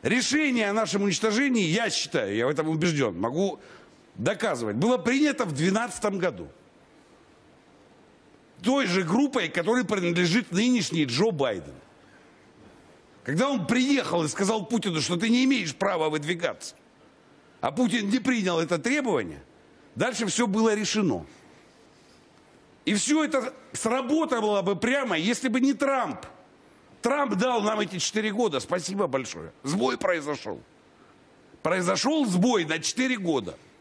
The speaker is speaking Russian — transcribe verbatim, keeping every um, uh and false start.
Решение о нашем уничтожении, я считаю, я в этом убежден, могу доказывать, было принято в две тысячи двенадцатом году. Той же группой, которой принадлежит нынешний Джо Байден. Когда он приехал и сказал Путину, что ты не имеешь права выдвигаться, а Путин не принял это требование, дальше все было решено. И все это сработало бы прямо, если бы не Трамп. Трамп дал нам эти четыре года, спасибо большое. Сбой произошел. Произошел сбой на четыре года.